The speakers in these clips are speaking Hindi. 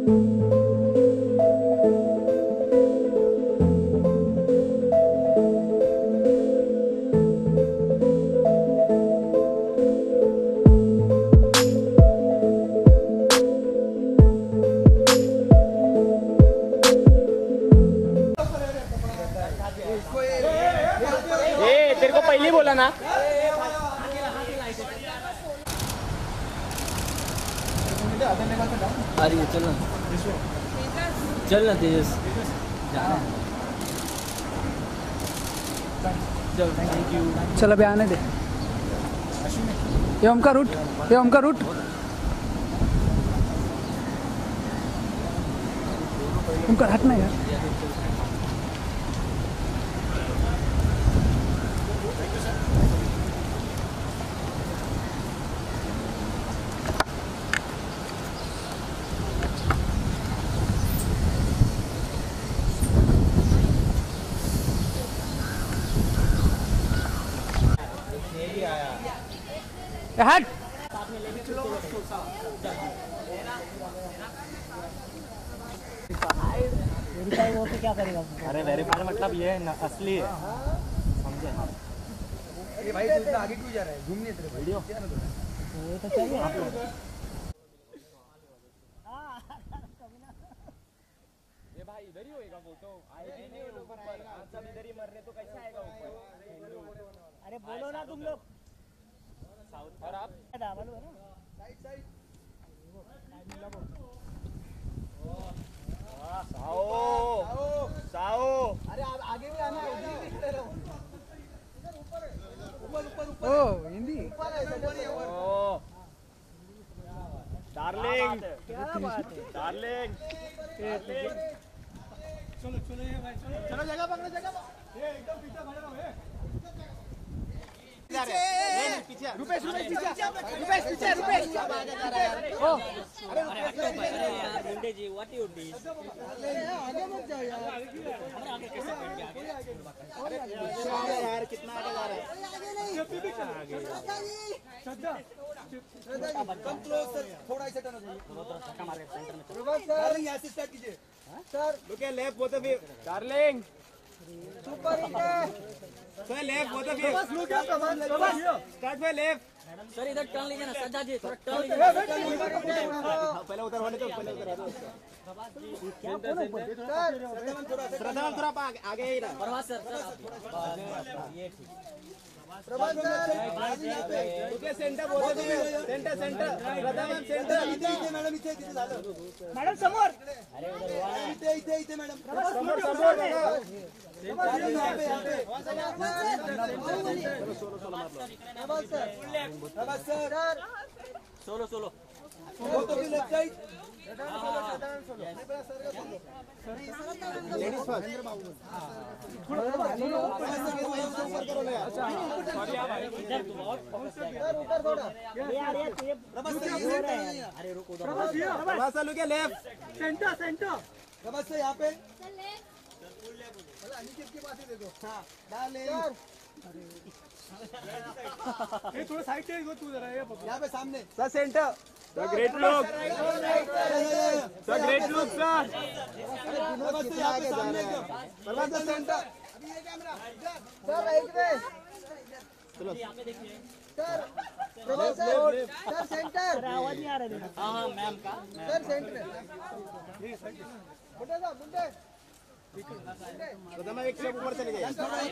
तेरे को पहले बोला ना। अरे चल ना, चल ना तेजस, जाना है। चल, थैंक यू। चल अभी आने दे। ये ओमकार उठ, ये ओमकार उठ। ओमकार हटना यार। हट। वेरीफाई हो के क्या करेगा? अरे वेरीफाई मतलब ये असली है, समझे? अरे भाई तू इतना आगे क्यों जा रहा है? घूमने तेरे वीडियो वो तो चाहिए आपको। ये भाई इधर ही होएगा फोटो, आएगा नहीं ऊपर आएगा। सब इधर ही मर रहे तो कैसे आएगा ऊपर? अरे बोलो ना तुम लोग। और आप मालूम है ना? साइड साइड साओ साओ। अरे आप आगे भी आना है, इधर ही खड़े रहो। ऊपर ऊपर ऊपर। ओ हिंदी। ऊपर है, ऊपर ही है, ऊपर। ओ डार्लिंग, क्या बात है? डार्लिंग। चलो चलो ये भाई चलो। चलो जगह पकड़ो, जगह पकड़ो। ये एकदम पीछे खड़े रहो। पीछे रुपेश रुपेश पीछे रुपेश पीछे रुपेश ओ अरे यार Munde ji, what you did? आगे मत जाओ यार। आगे कैसे बैठ गया? अरे यार कितना आगे जा रहा है? श्रद्धा कम क्लोज सर, थोड़ा ऐसे टर्न हो जाइए। सर यहाँ से स्टार्ट कीजिए sir. Look at left both of you, darling. Super hit है sir left both of you, बस लुक एट कमाल स्टार्ट बाय लेफ्ट। सर इधर टर्न लीजिए ना, सज्जा जी थोड़ा टर्न लीजिए। पहले उधर होने दो, पहले उधर होने दो। सर श्रद्धा थोड़ा आगे ही रहा। प्रभास सर, ये ठीक। Prabhat sir okay centre both of you, centre centre. Shraddha ma'am centre. इथे मॅडम इथे इथे झालं। मॅडम समोर। इथे इथे इथे मॅडम समोर समोर बघा। Prabhat sir solo solo. Both of you left side. Ladies first. Sir ऊपर थोड़ा। यार ये प्रभात सर ये सेंटर है। अरे रुको उधर। Prabhas sir look at left. Centre centre. Prabhat sir यहाँ पे। अनिकेत के पास ही दे दो। हाँ डार्लिंग। ये थोड़ा साइड से तू जरा यहाँ पे सामने। Sir centre. Sir great look, sir great look sir. Prabhat sir यहाँ पे सामने एकदम। Prabhas sir centre. Sir right में। Sir Prabhat sir sir centre. आवाज नहीं आ रहा है। हाँ मैम का। Sir centre. मुंडे साहब मुंडे। तो मैं एक स्टेप ऊपर चले जाइए।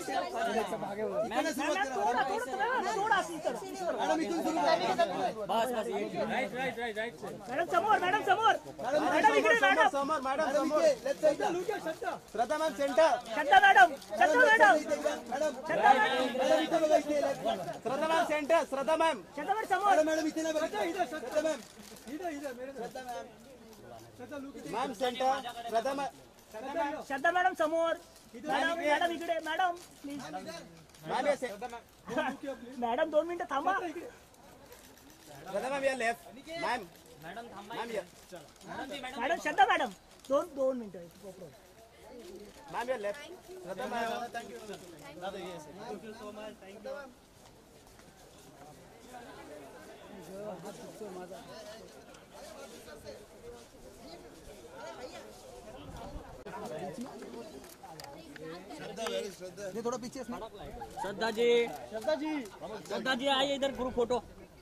थोड़ा सीकर। मैडम इथून सुरू करा। बस बस ये राइट। मॅडम समोर, मॅडम समोर। मॅडम इकडे मॅडम। समोर मैडम समोर। Left side look at Shraddha. Shraddha ma'am centre. Shraddha madam, Shraddha madam. Madam Shraddha madam, madam इथे बघा इथे left. Shraddha ma'am centre. Shraddha ma'am. Shraddha madam समोर। मैडम इथे नाही बघा इथे श्रद्धा मैम. इधर मेरे श्रद्धा मैम. श्रद्धा लुक इथे. Ma'am centre. Shraddha ma'am. Shraddha madam समोर. मॅडम मॅडम इकडे मॅडम प्लीज. मैम ये मॅडम 2 मिनिटं थांबा. श्रद्धा मैम ये लेफ्ट। मैम मैम ये मॅडम श्रद्धा मॅडम 2 मिनिटं. मैम ये left. Shraddha ma'am thank you so much. Thank you. ये थोड़ा पीछे इसमें। श्रद्धा जी आइए इधर ग्रुप फोटो।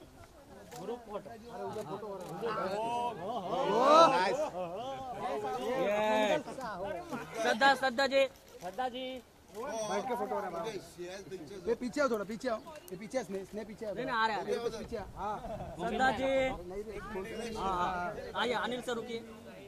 श्रद्धा जी बैठ के फोटो हो रहा है। ये पीछे आओ, थोड़ा पीछे आओ। ये पीछे स्ने पीछे आओ। नहीं आ रहा है पीछे हाँ। श्रद्धा जी आइए अनिल सर रुकिए।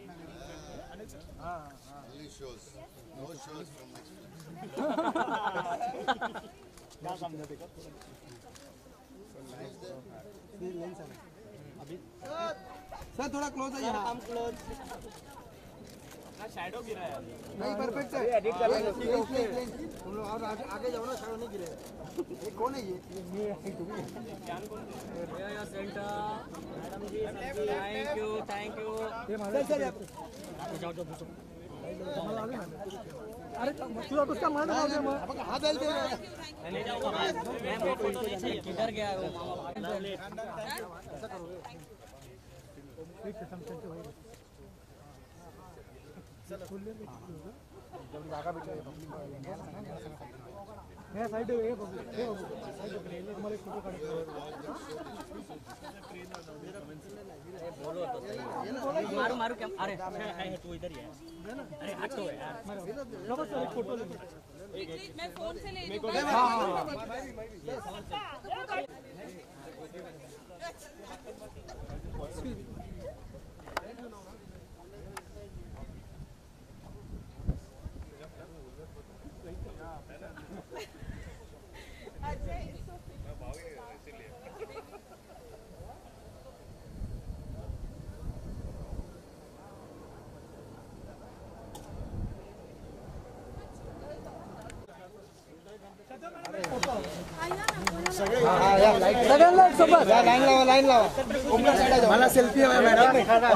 सर थोड़ा क्लोज है यहाँ। शैडो गिरा है नहीं परफेक्ट है। एडिट कर लेंगे। तुम लोग और आगे जाओ ना, शैडो नहीं गिरेगा। ये कौन है ये? Centre madam ji thank you sir अरे तू उसका मान हाथ डाल दे। किधर गया है वो? मारू मारू क्या? अरे तू इधर ही है। अरे हट तो यार। मैं फोन से ले लाइन लावा। मला सेल्फी है madam.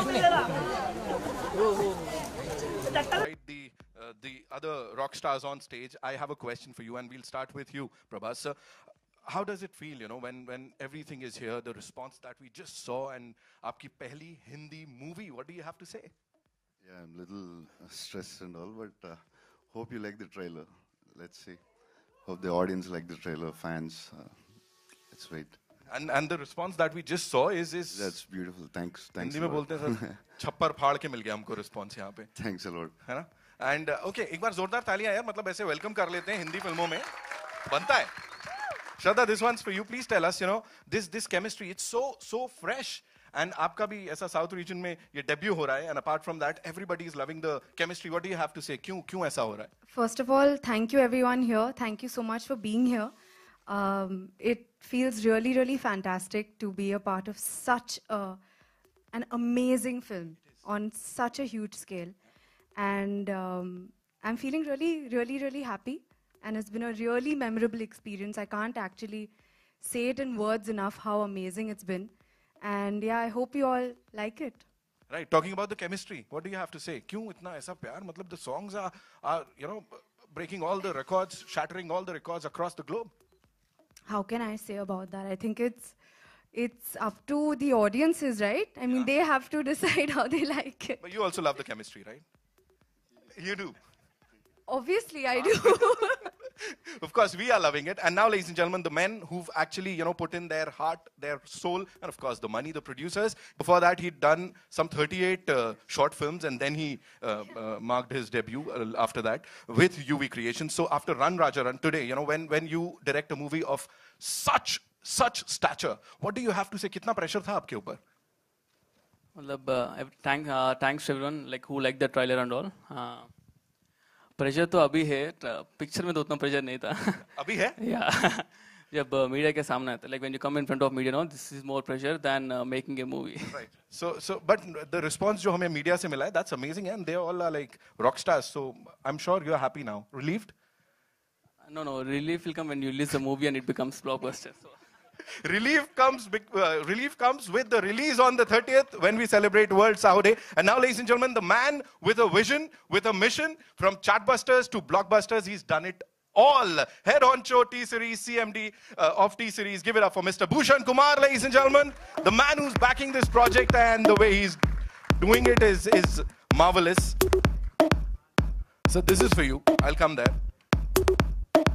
Right, the other rock stars on stage. I have a question for you, and we'll start with you, Prabhas. Sir, how does it feel, you know, when everything is here, the response that we just saw, and aapki pehli Hindi movie? What do you have to say? Yeah, I'm a little stressed and all, but hope you like the trailer. Let's see. Hope the audience like the trailer, fans. Let's wait. And the response that we just saw is That's beautiful. Thanks. Hindi में बोलते हैं सर छप्पर फाड़ के मिल गया हमको रिस्पॉन्स यहाँ पे। Thanks a lot. है ना? एंड ओके एक बार जोरदार तालियां यार, मतलब ऐसे वेलकम कर लेते हैं हिंदी फिल्मों में, बनता है। Shraddha, this once for you, please tell us, you know, this chemistry, it's so fresh, and आपका भी ऐसा साउथ रीजन में ये डेब्यू हो रहा है, and apart from that everybody is loving the chemistry. What do you have to say? क्यों ऐसा हो रहा है? First of all, thank you everyone here. Thank you so much for being here. It feels really, really fantastic to be a part of such an amazing film on such a huge scale. And I'm feeling really, really, really happy. And it's been a really memorable experience. I can't actually say it in words enough how amazing it's been. And yeah, I hope you all like it. Right, talking about the chemistry, what do you have to say? क्यों इतना ऐसा प्यार? मतलब the songs are you know, breaking all the records, shattering all the records across the globe. How can I say about that? I think it's up to the audiences, right? I mean, they have to decide how they like it. But you also love the chemistry, right? You do. Obviously, I do. Of course, we are loving it. And now, ladies and gentlemen, the men who've actually, you know, put in their heart, their soul, and of course, the money, the producers. Before that, he'd done some 38 short films, and then he marked his debut after that with UV Creations. So after Run Raja Run, today, you know, when you direct a movie of such stature, what do you have to say? Kitna pressure tha aapke upar? मतलब thanks to everyone like who liked the trailer and all. Pressure तो अभी है, पिक्चर में तो उतना प्रेशर नहीं था। अभी है? Yeah. जब मीडिया के सामने आता, like when you come in front of media, no, this is more pressure than making a movie. Right. So, but the response जो हमें मीडिया से मिला है, that's amazing, and they all are like rock stars. So I'm sure you're happy now. Relieved? No, relief will come when you release the movie and it becomes blockbuster. So. Relief comes with the release on the 30th when we celebrate World Saho Day. And now, ladies and gentlemen, the man with a vision, with a mission, from chartbusters to blockbusters, he's done it all. Head honcho T-Series, CMD of T-Series. Give it up for Mr. Bhushan Kumar, ladies and gentlemen. The man who's backing this project, and the way he's doing it is marvelous. So this is for you. I'll come there.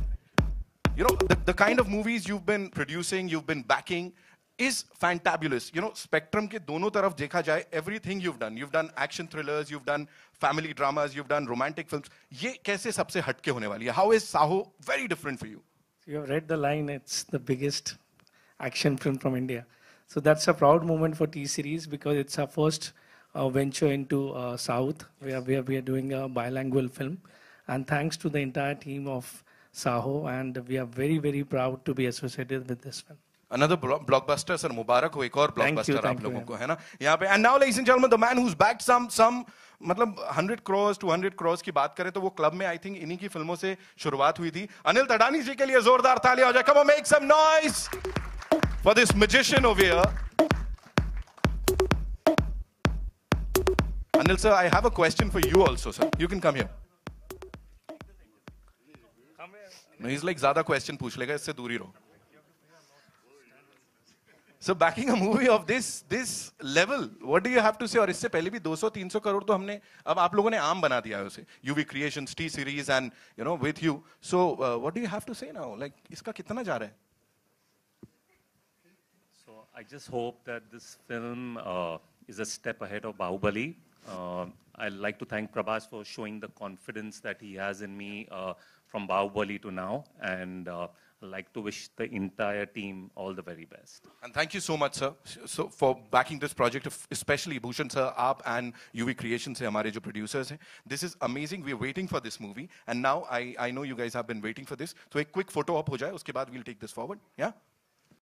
you know, the kind of movies you've been producing, you've been backing, is fantabulous. You know, spectrum के दोनों तरफ देखा जाए, everything you've done action thrillers, you've done family dramas, you've done romantic films. ये कैसे सबसे हटके होने वाली है? How is Saho very different for you? You have read the line, it's the biggest action film from India. So that's a proud moment for T-Series because it's our first venture into South. We are doing a bilingual film. And thanks to the entire team of Saho, and we are very, very proud to be associated with this film. Another blockbuster, sir. Mubarak ho, ek aur blockbuster thank aap you, logon ko, hai na? यहाँ पे. And now, ladies and gentlemen, the man who's backed some मतलब 100 crores, 200 crores की बात करें तो वो क्लब में I think इन्हीं की फिल्मों से शुरुआत हुई थी. अनिल तडानी जी के लिए जोरदार तालियां हो जाए. Come on, make some noise for this magician over here. Anil sir, I have a question for you also, sir. You can come here. No, he's like ज़्यादा question पूछ लेगा, इससे दूर ही रहो. So backing a movie of this level, what do you have to say? और इससे पहले भी 200-300 करोड़ तो हमने अब आप लोगों ने आम बना दिया है उसे. UV Creations, T-Series, and you know with you. So what do you have to say now? Like इसका कितना जा रहा है? So I just hope that this film is a step ahead of Bahubali. I'd like to thank Prabhas for showing the confidence that he has in me from Bahubali to now, and I'd like to wish the entire team all the very best. And thank you so much, sir, so for backing this project, especially Bhushan sir, aap and UV Creations से हमारे जो producers हैं. This is amazing. We're waiting for this movie, and now I know you guys have been waiting for this. So a quick photo op हो जाए, उसके बाद we'll take this forward. Yeah.